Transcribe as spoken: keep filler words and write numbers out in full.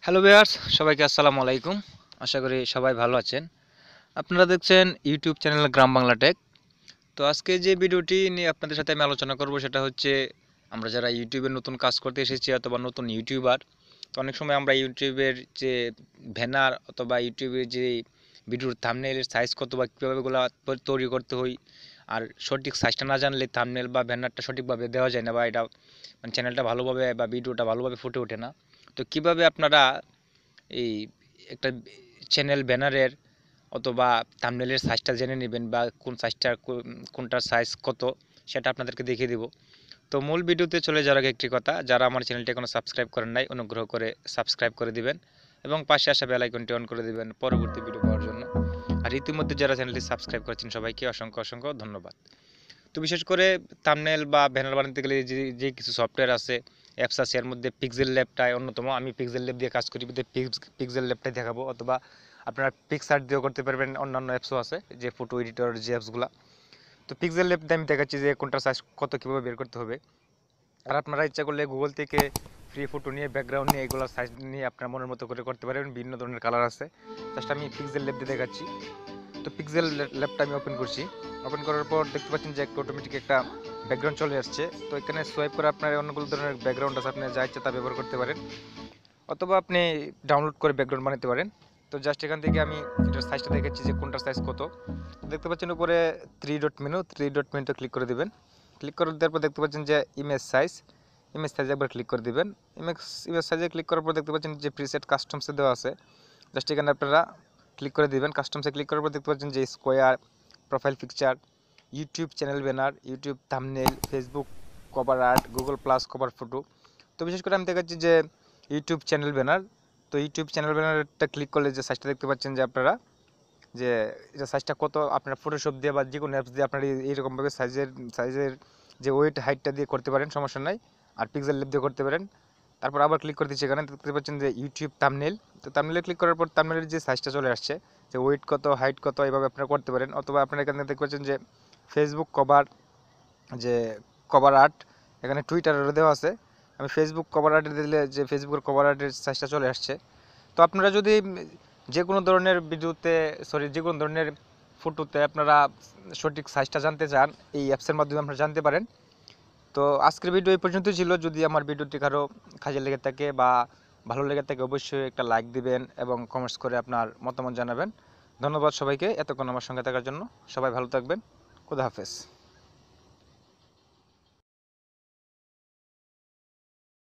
Hello viewers, সবাইকে আসসালামু আলাইকুম। আশা করি সবাই ভালো আছেন। আপনারা দেখছেন YouTube channel Gram Bangla tech. তো আজকে যে ভিডিওটি নিয়ে আপনাদের সাথে আমি আলোচনা করব সেটা হচ্ছে আমরা যারা ইউটিউবে নতুন কাজ করতে এসেছি অথবা নতুন ইউটিউবার, তো অনেক সময় আমরা ইউটিউবের যে ব্যানার অথবা ইউটিউবের যে ভিডিওর থাম্বনেইলের সাইজ কত বা কীভাবে এগুলো তৈরি করতে হয়, আর সঠিক সাইজটা না জানলে থাম্বনেইল বা ব্যানারটা সঠিকভাবে দেওয়া যায় না, বা এটা মানে চ্যানেলটা ভালোভাবে বা ভিডিওটা ভালোভাবে ফুটে ওঠে না। তো কিভাবে আপনারা এই একটা চ্যানেল ব্যানারের অথবা থাম্বনেইলের সাইজটা জেনে নেবেন বা কোন সাইজটা কোনটার সাইজ কত সেটা আপনাদেরকে দেখিয়ে দেব। তো মূল ভিডিওতে চলে যাওয়ার আগে একটি কথা, যারা আমার চ্যানেলটি এখনও সাবস্ক্রাইব করেন নাই অনুগ্রহ করে সাবস্ক্রাইব করে দিবেন এবং পাশে আসা বেল আইকনটি অন করে দিবেন পরবর্তী ভিডিও পাওয়ার জন্য। আর ইতিমধ্যে যারা চ্যানেলটি সাবস্ক্রাইব করেছেন সবাইকে অসংখ্য অসংখ্য ধন্যবাদ। তো বিশেষ করে থাম্বনেল বা ব্যানার বানাতে গেলে যে যে কিছু সফটওয়্যার আছে, অ্যাপস আছে, এর মধ্যে পিক্সেল ল্যাবটাই অন্যতম। আমি পিক্সেল ল্যাব দিয়ে কাজ করি, পিক্সেল ল্যাবটাই দেখাবো, অথবা আপনারা পিক্সার্ট দিয়েও করতে পারবেন। অন্যান্য অ্যাপসও আছে যে ফটো এডিটর যে অ্যাপসগুলো। তো পিক্সেল ল্যাব দিয়ে আমি দেখাচ্ছি যে কোনটার সাইজ কত কীভাবে বের করতে হবে। আর আপনারা ইচ্ছা করলে গুগল থেকে ফ্রি ফটো নিয়ে ব্যাকগ্রাউন্ড নিয়ে এগুলো সাইজ নিয়ে আপনার মনের মতো করে করতে পারবেন। বিভিন্ন ধরনের কালার আছে, জাস্ট আমি পিক্সেল ল্যাব দিয়ে দেখাচ্ছি। তো পিক্সেল ল্যাবটা আমি ওপেন করছি। ওপেন করার পর দেখতে পাচ্ছেন যে একটা অটোমেটিক একটা ব্যাকগ্রাউন্ড চলে আসছে। তো এখানে সোয়াইপ করে আপনার অনেকগুলো ধরনের ব্যাকগ্রাউন্ড আছে, আপনি যা ইচ্ছা তা ব্যবহার করতে পারেন, অথবা আপনি ডাউনলোড করে ব্যাকগ্রাউন্ড বানাতে পারেন। তো জাস্ট এখান থেকে আমি এটার সাইজটা দেখাচ্ছি যে কোনটার সাইজ কত। দেখতে পাচ্ছেন উপরে three dot menu, three dot মেনুতে ক্লিক করে দিবেন। ক্লিক করে দেওয়ার পর দেখতে পাচ্ছেন যে ইমেজ সাইজ, ইমেজ সাইজে একবার ক্লিক করে দিবেন। ইমেজ ইমেজ সাইজে ক্লিক করার পর দেখতে পাচ্ছেন যে প্রিসেট কাস্টমসে দেওয়া আছে, জাস্ট এখানে আপনারা ক্লিক করে দিবেন। কাস্টমসে ক্লিক করার পর দেখতে পাচ্ছেন যে square, profile picture, YouTube channel banner, YouTube thumbnail, Facebook cover art, Google plus cover photo. তো বিশেষ করে আমি দেখাচ্ছি যে ইউটিউব চ্যানেল ব্যানার। তো ইউটিউব চ্যানেল ব্যানারটা ক্লিক করলে যে সাইজটা দেখতে পাচ্ছেন যে আপনারা যে এটা সাইজটা কত, আপনার ফটোশপ দিয়ে বা যে কোনো অ্যাপস দিয়ে আপনারা এইরকমভাবে সাইজের সাইজের যে ওয়েট হাইটটা দিয়ে করতে পারেন, সমস্যা নাই। আর পিক্সেল লেপ দিয়ে করতে পারেন। তারপর আবার ক্লিক করে দিচ্ছি, এখানে দেখতে পাচ্ছেন যে ইউটিউব থাম্বনেইল। তো থাম্বনেইলে ক্লিক করার পর থাম্বনেইলের যে সাইজটা চলে আসছে, যে ওয়েট কত, হাইট কত, এইভাবে আপনারা করতে পারেন। অথবা আপনারা এখানে দেখতে পাচ্ছেন যে ফেসবুক কভার, যে কভার আর্ট, এখানে টুইটারেরও দেওয়া আছে। আমি ফেসবুক কভার আর্টে দিলে যে ফেসবুকের কভার আর্টের সাইজটা চলে আসছে। তো আপনারা যদি যে কোনো ধরনের ভিডিওতে, সরি যে কোনো ধরনের ফটোতে আপনারা সঠিক সাইজটা জানতে চান, এই অ্যাপসের মাধ্যমে আপনারা জানতে পারেন। তো আজকের ভিডিও এই পর্যন্তই ছিল। যদি আমার ভিডিওটি কারো কাজে লেগে থাকে বা ভালো লেগে থাকে অবশ্যই একটা লাইক দিবেন এবং কমেন্টস করে আপনার মতামত জানাবেন। ধন্যবাদ সবাইকে এতক্ষণ আমার সঙ্গে থাকার জন্য। সবাই ভালো থাকবেন। খুদা হাফেজ।